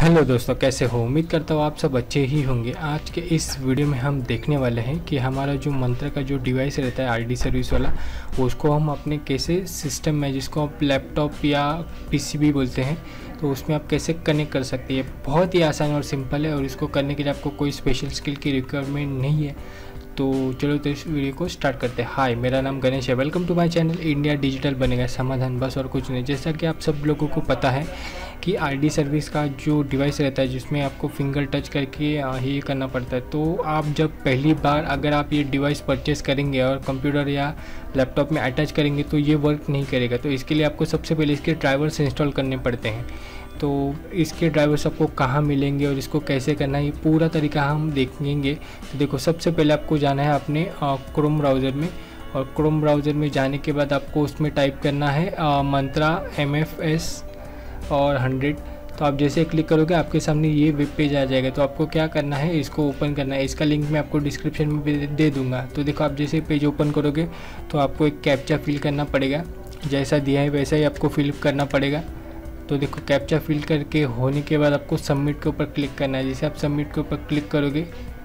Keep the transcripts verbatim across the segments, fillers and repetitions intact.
Hello दोस्तों, कैसे हो? उम्मीद करता हूँ आप सब अच्छे ही होंगे। आज के इस वीडियो में हम देखने वाले हैं कि हमारा जो मंत्र का जो डिवाइस रहता है आरडी सर्विस वाला, उसको हम अपने कैसे सिस्टम में, जिसको आप लैपटॉप या पीसीबी बोलते हैं, तो उसमें आप कैसे कनेक्ट कर सकते हैं। बहुत ही आसान और सिंपल है और इसको करने के लिए आपको कोई स्पेशल स्किल की रिक्वायरमेंट नहीं है। तो चलो तो इस वीडियो को स्टार्ट करते हैं। हाय, मेरा नाम गणेश है। Welcome to my channel India digital बनेगा समाधान, बस और कुछ नहीं। जैसा कि आप सब लोगों को पता है कि आरडी सर्विस का जो डिवाइस रहता है, जिसमें आपको फिंगर टच करके ही करना पड़ता है, तो आप जब पहली बार अगर आप ये डिवाइस परचेस करेंगे और कंप्यूटर या लैपटॉप में अटैच करेंगे तो ये वर्क नहीं करेगा। तो इसके लिए आपको सबसे पहले इसके ड्राइवर्स इंस्टॉल करने पड़ते हैं। तो इसके ड्राइवर्स आपको कहाँ मिलेंगे और इसको कैसे करना है, ये पूरा तरीका हम देखेंगे। तो देखो, सबसे पहले आपको जाना है अपने क्रोम ब्राउज़र में, और क्रोम ब्राउज़र में जाने के बाद आपको उसमें टाइप करना है मंत्रा एम एफ एस और हंड्रेड। तो आप जैसे क्लिक करोगे आपके सामने ये वेब पेज आ जाएगा। तो आपको क्या करना है, इसको ओपन करना है। इसका लिंक मैं आपको डिस्क्रिप्शन में दे दूँगा। तो देखो, आप जैसे पेज ओपन करोगे तो आपको एक कैप्चा फिल करना पड़ेगा। जैसा दिया है वैसा ही आपको फिल करना पड़ेगा। तो देखो, कैप्चा फिल करके होने के बाद आपको सबमिट के ऊपर क्लिक करना है। जैसे आप सबमिट के ऊपर क्लिक करोगे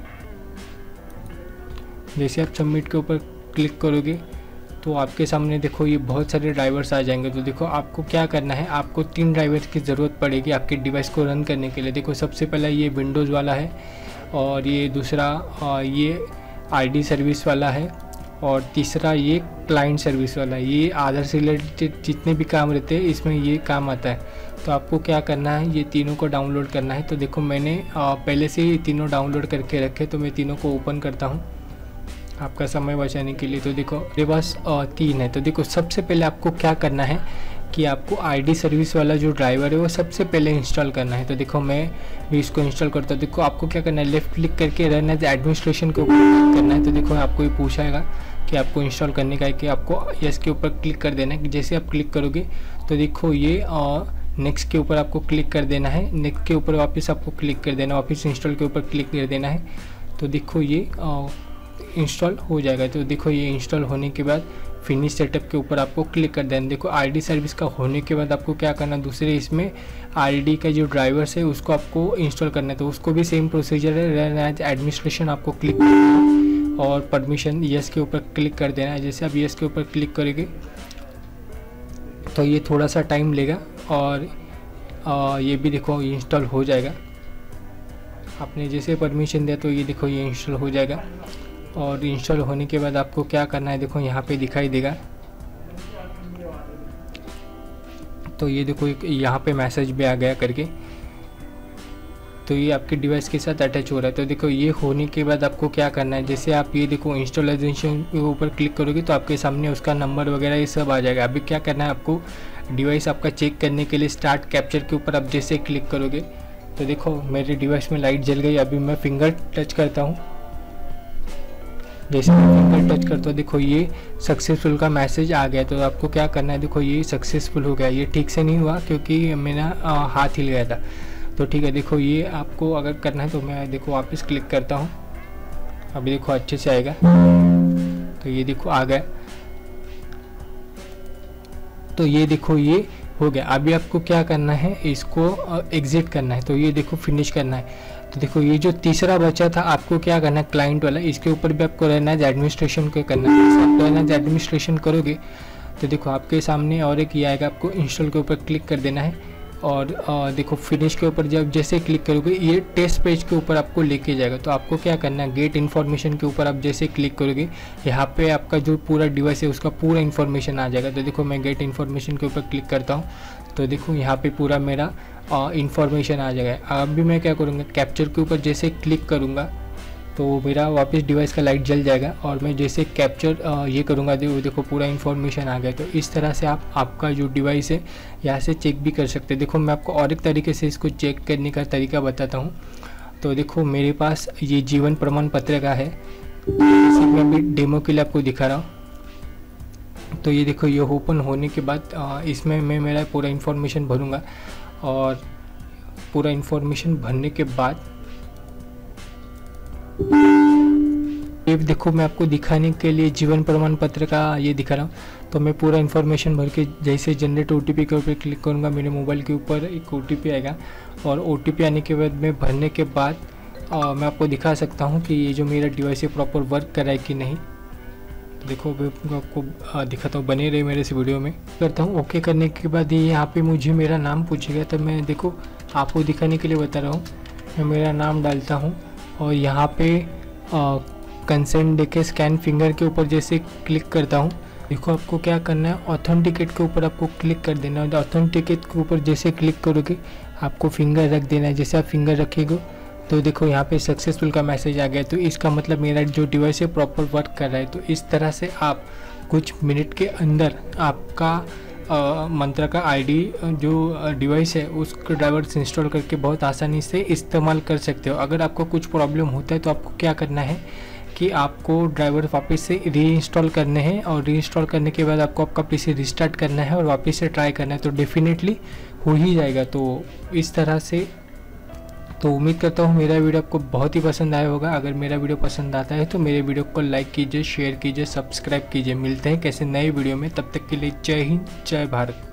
जैसे आप सबमिट के ऊपर क्लिक करोगे तो आपके सामने देखो ये बहुत सारे ड्राइवर्स आ जाएंगे। तो देखो, आपको क्या करना है, आपको तीन ड्राइवर्स की ज़रूरत पड़ेगी आपके डिवाइस को रन करने के लिए। देखो, सबसे पहला ये विंडोज़ वाला है, और ये दूसरा ये आरडी सर्विस वाला है, और तीसरा ये क्लाइंट सर्विस वाला है। ये आधार से रिलेटेड जितने भी काम रहते हैं इसमें ये काम आता है। तो आपको क्या करना है, ये तीनों को डाउनलोड करना है। तो देखो, मैंने पहले से ही तीनों डाउनलोड करके रखे, तो मैं तीनों को ओपन करता हूँ आपका समय बचाने के लिए। तो देखो, मेरे पास तीन है। तो देखो, सबसे पहले आपको क्या करना है कि आपको आरडी सर्विस वाला जो ड्राइवर है वो सबसे पहले इंस्टॉल करना है। तो देखो, मैं भी इसको इंस्टॉल करता हूँ। देखो, आपको क्या करना है, लेफ्ट क्लिक करके रन एज एडमिनिस्ट्रेशन के ऊपर क्लिक करना है। तो देखो, आपको ये पूछाएगा कि आपको इंस्टॉल करने का है, कि आपको यस के ऊपर क्लिक कर देना है। जैसे आप क्लिक करोगे तो देखो ये नेक्स्ट के ऊपर आपको क्लिक कर देना है। नेक्स्ट के ऊपर वापस आपको क्लिक कर देना, वापस इंस्टॉल के ऊपर क्लिक कर देना है। तो देखो, ये इंस्टॉल हो जाएगा। तो देखो, ये इंस्टॉल होने के बाद फिनिश सेटअप के ऊपर आपको क्लिक कर देना। देखो, आरडी सर्विस का होने के बाद आपको क्या करना, दूसरे इसमें आरडी का जो ड्राइवर्स है उसको आपको इंस्टॉल करना है। तो उसको भी सेम प्रोसीजर है, रन एज एडमिनिस्ट्रेशन आपको क्लिक करना है और परमिशन यस के ऊपर क्लिक कर देना है। जैसे आप यस के ऊपर क्लिक करेंगे तो ये थोड़ा सा टाइम लेगा, और आ, ये भी देखो इंस्टॉल हो जाएगा। आपने जैसे परमिशन दिया तो ये देखो ये इंस्टॉल हो जाएगा। और इंस्टॉल होने के बाद आपको क्या करना है, देखो यहाँ पे दिखाई देगा। तो ये देखो, यहाँ पे मैसेज भी आ गया करके। तो ये आपके डिवाइस के साथ अटैच हो रहा है। तो देखो, ये होने के बाद आपको क्या करना है, जैसे आप ये देखो इंस्टॉलेशन के ऊपर क्लिक करोगे तो आपके सामने उसका नंबर वगैरह ये सब आ जाएगा। अभी क्या करना है, आपको डिवाइस आपका चेक करने के लिए स्टार्ट कैप्चर के ऊपर आप जैसे क्लिक करोगे तो देखो मेरे डिवाइस में लाइट जल गई। अभी मैं फिंगर टच करता हूँ। जैसे मैं फिंगर टच करता हूँ, देखो ये सक्सेसफुल का मैसेज आ गया। तो आपको क्या करना है, देखो ये सक्सेसफुल हो गया। ये ठीक से नहीं हुआ क्योंकि मेरा हाथ हिल गया था। तो ठीक है, देखो ये आपको अगर करना है तो मैं देखो वापस क्लिक करता हूँ। अभी देखो अच्छे से आएगा। तो ये देखो आ गया। तो ये देखो ये हो गया। अभी आपको क्या करना है, इसको एग्जिट करना है। तो ये देखो फिनिश करना है। तो देखो, ये जो तीसरा बचा था आपको क्या करना है, क्लाइंट वाला, इसके ऊपर भी आपको रहना है एडमिनिस्ट्रेशन को करना है। जैसे आप रहना है एडमिनिस्ट्रेशन करोगे तो देखो आपके सामने और एक ये आएगा, आपको इंस्टॉल के ऊपर क्लिक कर देना है। और आ, देखो फिनिश के ऊपर जब जैसे क्लिक करोगे ये टेस्ट पेज के ऊपर आपको लेके जाएगा। तो आपको क्या करना है, गेट इन्फॉर्मेशन के ऊपर आप जैसे क्लिक करोगे यहाँ पे आपका जो पूरा डिवाइस है उसका पूरा इन्फॉर्मेशन आ जाएगा। तो देखो, मैं गेट इन्फॉर्मेशन के ऊपर क्लिक करता हूँ। तो देखो यहाँ पे पूरा मेरा इन्फॉर्मेशन आ जाएगा। अभी मैं क्या करूँगा, कैप्चर के ऊपर जैसे क्लिक करूँगा तो मेरा वापस डिवाइस का लाइट जल जाएगा, और मैं जैसे कैप्चर ये करूँगा देखो देखो पूरा इन्फॉर्मेशन आ गया। तो इस तरह से आप आपका जो डिवाइस है यहाँ से चेक भी कर सकते हैं। देखो, मैं आपको और एक तरीके से इसको चेक करने का तरीका बताता हूँ। तो देखो, मेरे पास ये जीवन प्रमाण पत्र का है, इसे मैं अभी डेमो के लिए आपको दिखा रहा हूँ। तो ये देखो, ये ओपन होने के बाद इसमें मैं मेरा पूरा इन्फॉर्मेशन भरूँगा, और पूरा इन्फॉर्मेशन भरने के बाद ये देखो मैं आपको दिखाने के लिए जीवन प्रमाण पत्र का ये दिखा रहा हूँ। तो मैं पूरा इन्फॉर्मेशन भर के जैसे जनरेट ओटीपी के ऊपर क्लिक करूँगा, मेरे मोबाइल के ऊपर एक ओटीपी आएगा और ओटीपी आने के बाद मैं भरने के बाद आ, मैं आपको दिखा सकता हूँ कि ये जो मेरा डिवाइस है प्रॉपर वर्क कर रहा है कि नहीं। तो देखो मैं आपको दिखाता हूँ, बने रहे मेरे इस वीडियो में। करता हूँ ओके करने के बाद ये यहाँ पे मुझे मेरा नाम पूछेगा, तो मैं देखो आपको दिखाने के लिए बता रहा हूँ। मैं मेरा नाम डालता हूँ और यहाँ पे कंसेंट देके स्कैन फिंगर के ऊपर जैसे क्लिक करता हूँ। देखो आपको क्या करना है, ऑथेंटिकेट के ऊपर आपको क्लिक कर देना है। ऑथेंटिकेट के ऊपर जैसे क्लिक करोगे आपको फिंगर रख देना है। जैसे आप फिंगर रखेगे तो देखो यहाँ पे सक्सेसफुल का मैसेज आ गया। तो इसका मतलब मेरा जो डिवाइस है प्रॉपर वर्क कर रहा है। तो इस तरह से आप कुछ मिनट के अंदर आपका आ, मंत्रा का आईडी जो डिवाइस है उसको ड्राइवर्स इंस्टॉल करके बहुत आसानी से इस्तेमाल कर सकते हो। अगर आपको कुछ प्रॉब्लम होता है तो आपको क्या करना है कि आपको ड्राइवर वापस से री इंस्टॉल करने हैं और री इंस्टॉल करने के बाद आपको आपका पीसी रिस्टार्ट करना है और वापस से ट्राई करना है, तो डेफिनेटली हो ही जाएगा। तो इस तरह से तो उम्मीद करता हूँ मेरा वीडियो आपको बहुत ही पसंद आया होगा। अगर मेरा वीडियो पसंद आता है तो मेरे वीडियो को लाइक कीजिए, शेयर कीजिए, सब्सक्राइब कीजिए। मिलते हैं कैसे नए वीडियो में, तब तक के लिए जय हिंद, जय भारत।